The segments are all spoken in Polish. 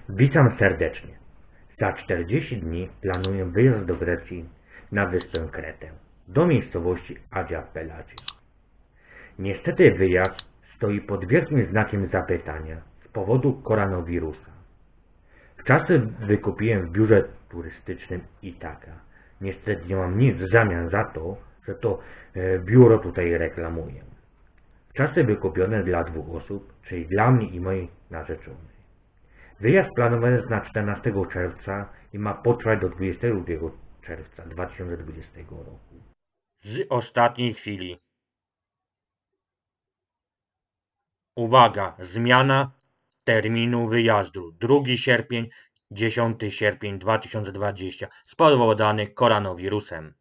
Witam serdecznie. Za 40 dni planuję wyjazd do Grecji na wyspę Kretę, do miejscowości Agia Pelagia. Niestety wyjazd stoi pod wielkim znakiem zapytania z powodu koronawirusa. Wczasy wykupiłem w biurze turystycznym Itaka. Niestety nie mam nic w zamian za to, że to biuro tutaj reklamuję. Wczasy wykupione dla 2 osób, czyli dla mnie i mojej narzeczonej. Wyjazd planowany jest na 14 czerwca i ma potrwać do 22 czerwca 2020 roku. Z ostatniej chwili. Uwaga, zmiana terminu wyjazdu. 2 sierpień, 10 sierpień 2020 spowodowany koronawirusem.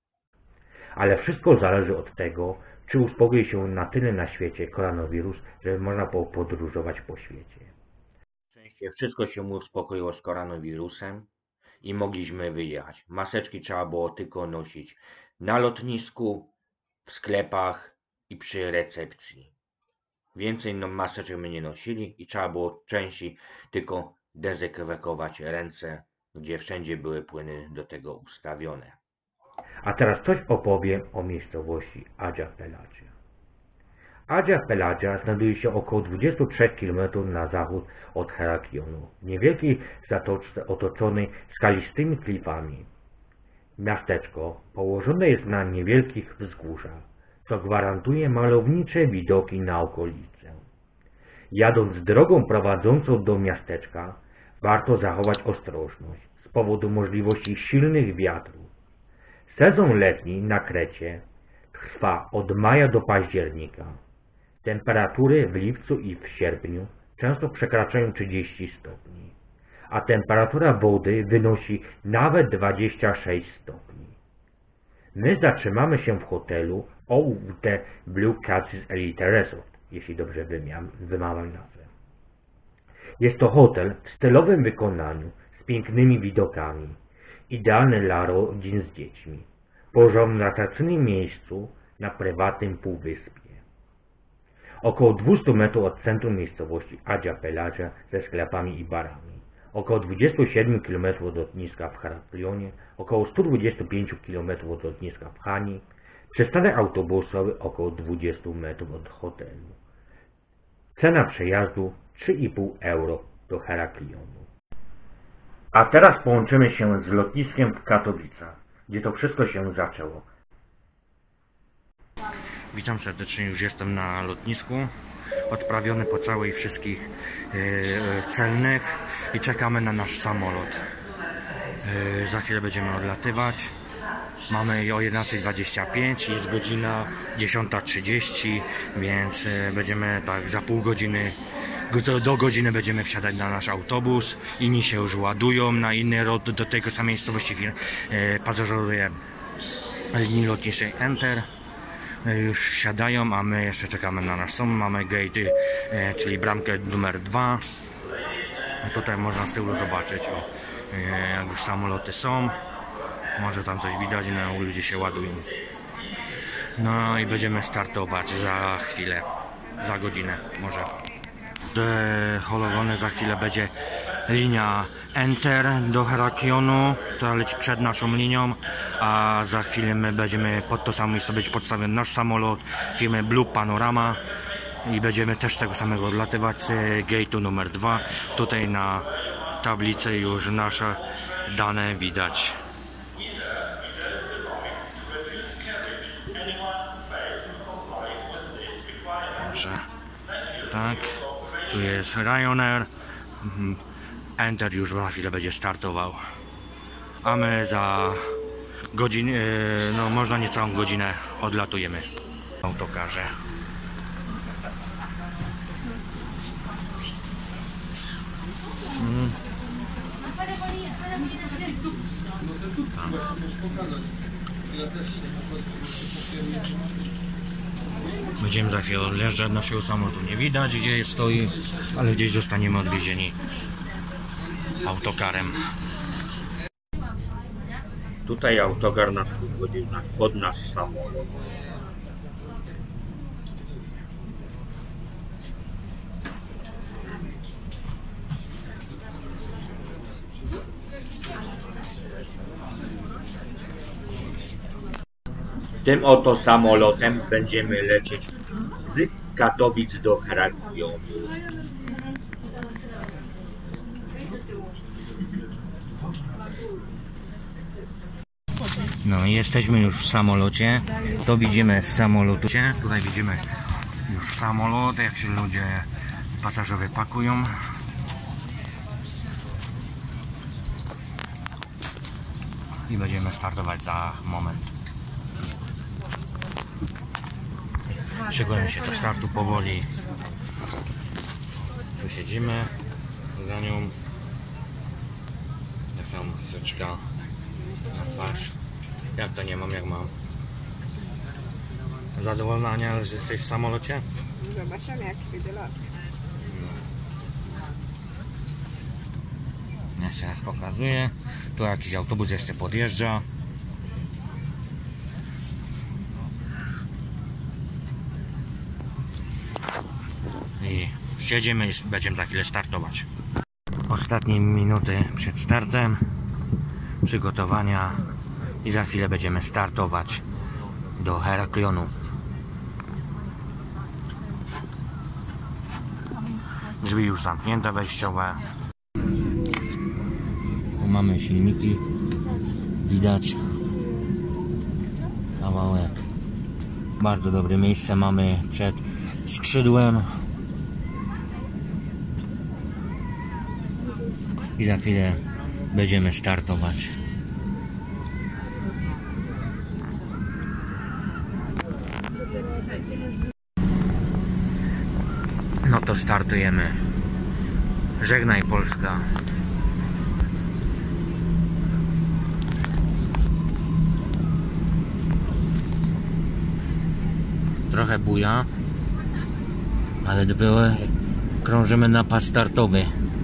Ale wszystko zależy od tego, czy uspokoi się na tyle na świecie koronawirus, żeby można było podróżować po świecie. Na szczęście wszystko się uspokoiło z koronawirusem i mogliśmy wyjechać. Maseczki trzeba było tylko nosić na lotnisku, w sklepach i przy recepcji. Więcej maseczek my nie nosili i trzeba było częściej tylko dezynfekować ręce, gdzie wszędzie były płyny do tego ustawione. A teraz coś opowiem o miejscowości Agia Pelagia. Agia Pelagia znajduje się około 23 km na zachód od Heraklionu, w niewielkiej zatoczce otoczonej skalistymi klifami. Miasteczko położone jest na niewielkich wzgórzach, co gwarantuje malownicze widoki na okolicę. Jadąc drogą prowadzącą do miasteczka, warto zachować ostrożność z powodu możliwości silnych wiatrów. Sezon letni na Krecie trwa od maja do października. Temperatury w lipcu i w sierpniu często przekraczają 30 stopni, a temperatura wody wynosi nawet 26 stopni. My zatrzymamy się w hotelu OUT Blue Castles Elite Resort, jeśli dobrze wymawiam nazwę. Jest to hotel w stylowym wykonaniu z pięknymi widokami, idealny dla rodzin z dziećmi, położony na atrakcyjnym miejscu na prywatnym półwyspie. Około 200 metrów od centrum miejscowości Agia Pelagia ze sklepami i barami. Około 27 km od lotniska w Heraklionie, około 125 km od lotniska w Chani, przystanek autobusowy około 20 metrów od hotelu. Cena przejazdu 3,5 euro do Heraklionu. A teraz połączymy się z lotniskiem w Katowicach, gdzie to wszystko się zaczęło. Witam serdecznie, już jestem na lotnisku, odprawiony po całej wszystkich celnych i czekamy na nasz samolot. Za chwilę będziemy odlatywać. Mamy o 11:25, jest godzina 10:30, więc będziemy tak za pół godziny, do godziny będziemy wsiadać na nasz autobus. Inni się już ładują na inny lot do tego samej miejscowości, pasażerowie linii lotniczej Enter. Już wsiadają, a my jeszcze czekamy na nasz samolot. Mamy gate, czyli bramkę numer 2. Tutaj można z tyłu zobaczyć, jak już samoloty są. Może tam coś widać, no ludzie się ładują. No i będziemy startować za chwilę, za godzinę może. Deholowany za chwilę będzie linia Enter do Heraklionu, która leci przed naszą linią, a za chwilę my będziemy pod to samo miejsce będzie podstawiony nasz samolot firmy Blue Panorama i będziemy też z tego samego odlatywać z gate'u numer 2. Tutaj na tablicy już nasze dane widać. Dobrze. Tak, tu jest Ryanair. Enter już za chwilę będzie startował. A my za godzinę, no można niecałą godzinę odlatujemy w autokarze. Będziemy za chwilę odjeżdżać, naszego samolotu nie widać gdzie stoi, ale gdzieś zostaniemy odwiezieni autokarem. Tutaj autokar nas wchodzi pod nasz samolot. Tym oto samolotem będziemy lecieć z Katowic do Heraklionu. No i jesteśmy już w samolocie. To widzimy z samolotu. Tutaj widzimy już samolot, jak się ludzie, pasażerowie pakują. I będziemy startować za moment. Szykujemy się do startu powoli. Tu siedzimy za nią. Jak sam syczka na twarz. Jak to nie mam, jak mam. Zadowolona, Ania, że jesteś w samolocie? Zobaczymy, jaki będzie lot. Ja się pokazuję. Tu jakiś autobus jeszcze podjeżdża. I siedzimy i będziemy za chwilę startować. Ostatnie minuty przed startem. Przygotowania. I za chwilę będziemy startować do Heraklionu. Drzwi już zamknięte, wejściowe. Tu mamy silniki. Widać kawałek. Bardzo dobre miejsce mamy przed skrzydłem. I za chwilę będziemy startować. No to startujemy. Żegnaj Polska. Trochę buja, ale krążymy na pas startowy.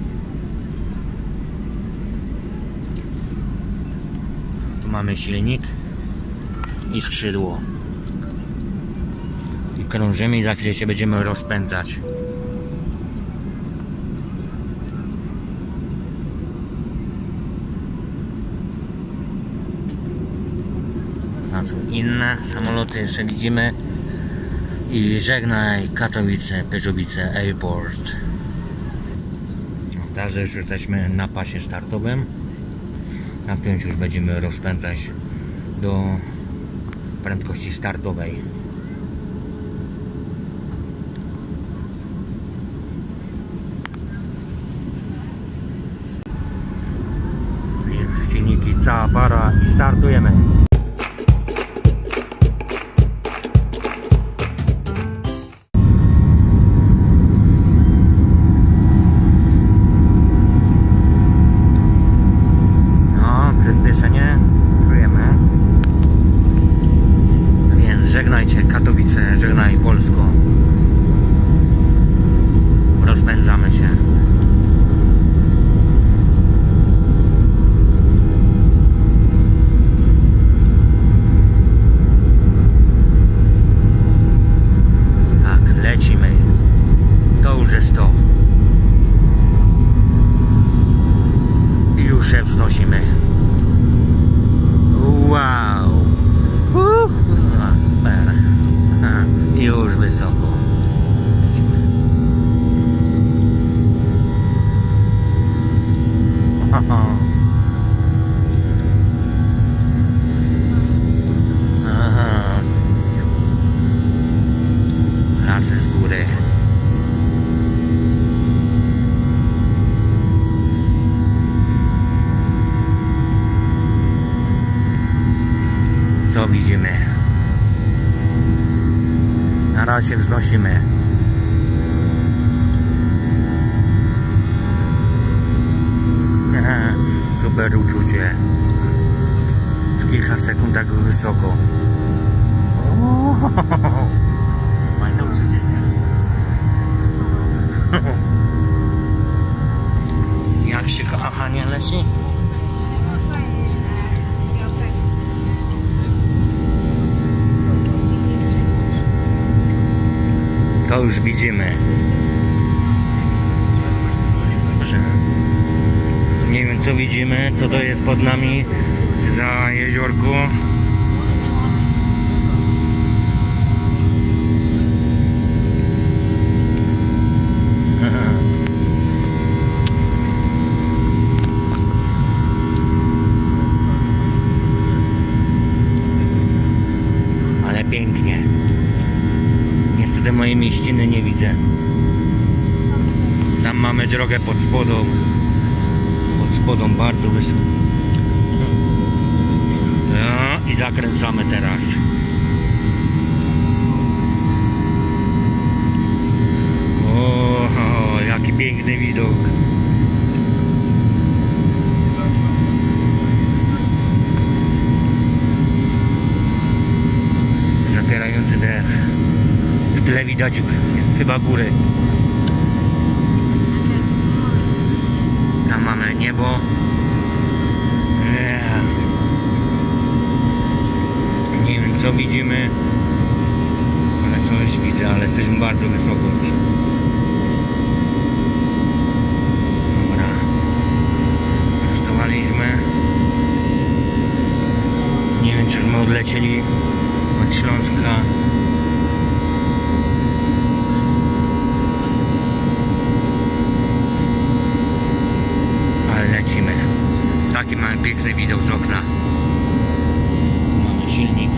Tu mamy silnik i skrzydło. I krążymy i za chwilę się będziemy rozpędzać. A tu inne samoloty jeszcze widzimy. I żegnaj Katowice, Pyrzowice Airport. Także już jesteśmy na pasie startowym. Na którymś już będziemy rozpędzać do prędkości startowej. Silniki, cała para i startujemy. Żegnajcie Katowice, żegnaj Polsko. Rozpędzamy się. Tak, lecimy. To już jest to. I już się wznosimy. Wow! Super. Już wysoko. Aha. Lasy z góry. Co widzimy? Na razie wznosimy. Super uczucie. W kilka sekund tak wysoko. Fajne uczucie. Jak się kochanie leci? To już widzimy. Nie wiem co widzimy, co to jest pod nami za jeziorko. mamy drogę pod spodą. Pod spodą bardzo wysoko. No i zakręcamy teraz. O, jaki piękny widok. Zapierający dech. W tyle widać chyba góry. Tam mamy niebo. Nie wiem co widzimy, ale coś widzę, ale jesteśmy bardzo wysoko. Dobra. Prostowaliśmy. Nie wiem czy już my odlecieli od Śląska. Ale lecimy. Taki mamy piękny widok z okna. Mamy silnik.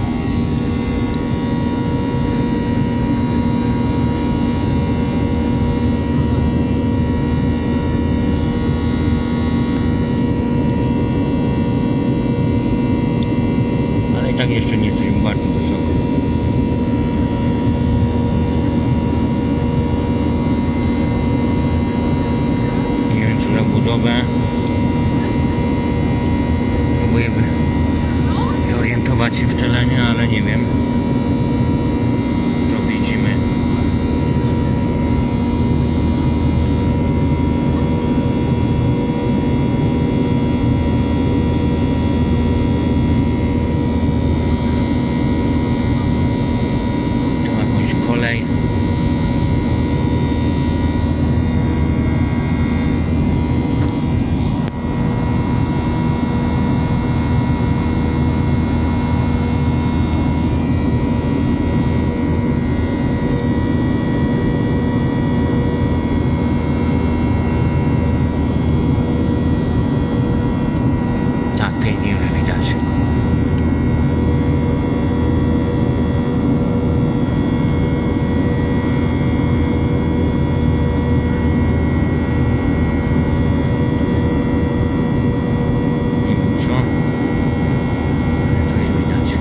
Ale i tak jeszcze nie jesteśmy bardzo wysoko. Nie wiem co za budowę. Próbuję zorientować się w terenie, ale nie wiem co widzimy. Tu jakąś kolej. Tak, pięknie już widać. Nie wiem co, ale coś widać.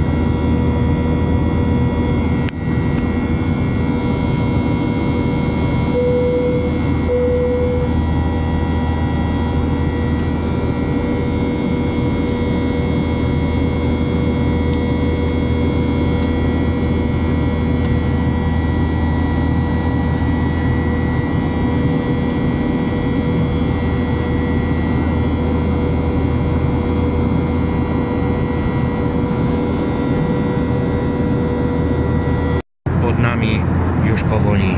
Pod nami już powoli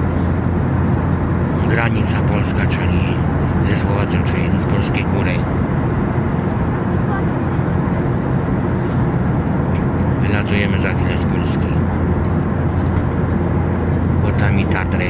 granica polska, czyli ze Słowacją, czyli polskiej góry. Wylatujemy za chwilę z Polski. Pod nami Tatry.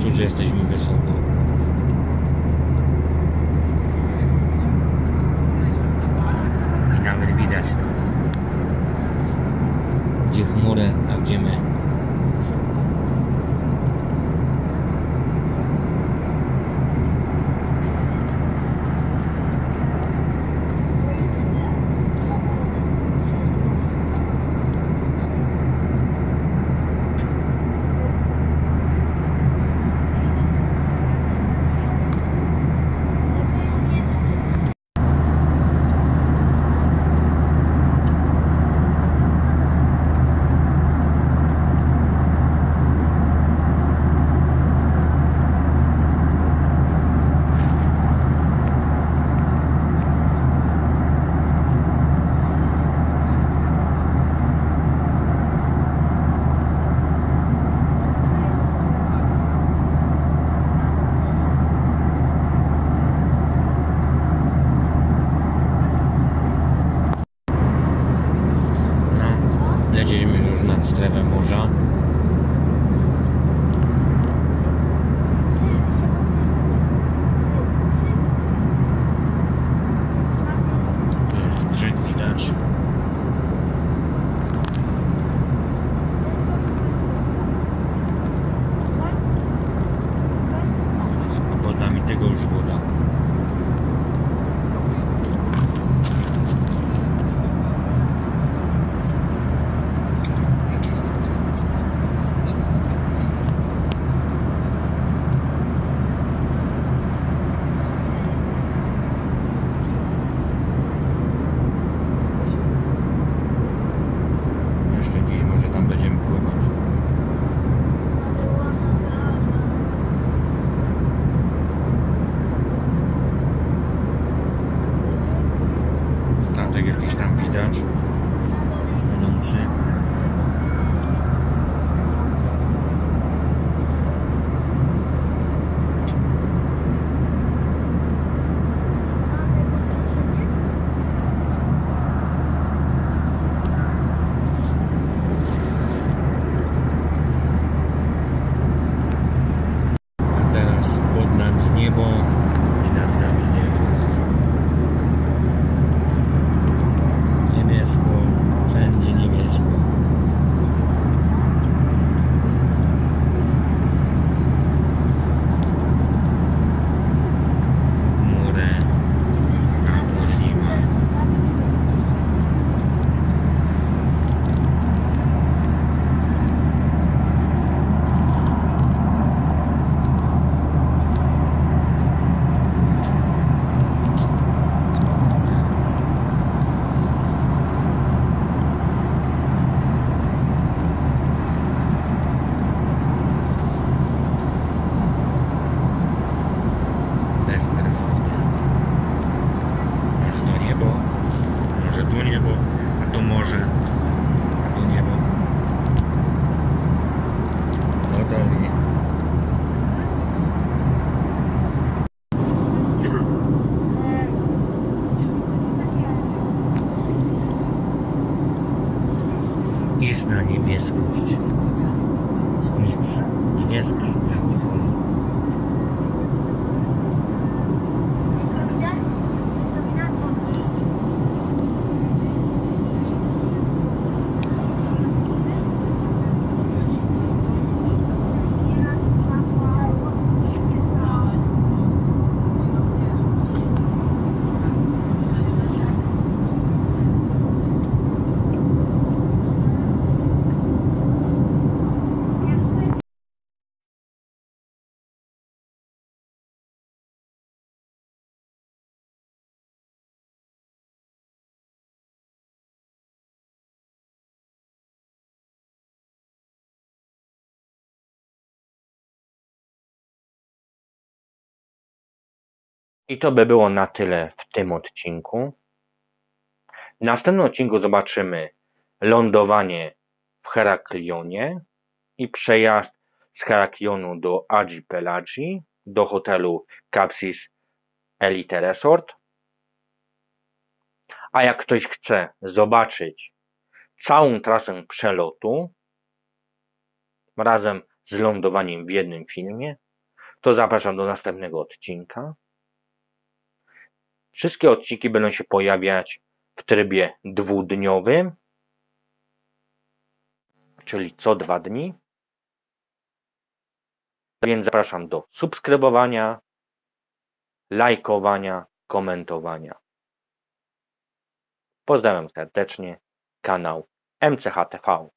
Czuć, że jesteśmy wysoko. I nawet widać to. Gdzie chmury, a gdzie my. Lecimy już nad strefę morza. To jest brzeg widać. A pod nami tego już woda. Jeszcze dziś może tam będziemy pływać. Statek jakiś tam widać. Płynący. Teraz pod nami niebo i nad nami niebo. Niebiesko, wszędzie niebiesko. Chmury albo zima. Deszcz bez wody. Może to niebo, może tu niebo, a tu morze, a tu niebo. Gotowi. Istna niebieskość. Nic. Niebieski, biały kolor. I to by było na tyle w tym odcinku. W następnym odcinku zobaczymy lądowanie w Heraklionie i przejazd z Heraklionu do Agi Pelagi, do hotelu Capsis Elite Resort. A jak ktoś chce zobaczyć całą trasę przelotu razem z lądowaniem w jednym filmie, to zapraszam do następnego odcinka. Wszystkie odcinki będą się pojawiać w trybie dwudniowym, czyli co 2 dni. Więc zapraszam do subskrybowania, lajkowania, komentowania. Pozdrawiam serdecznie, kanał MCHTV.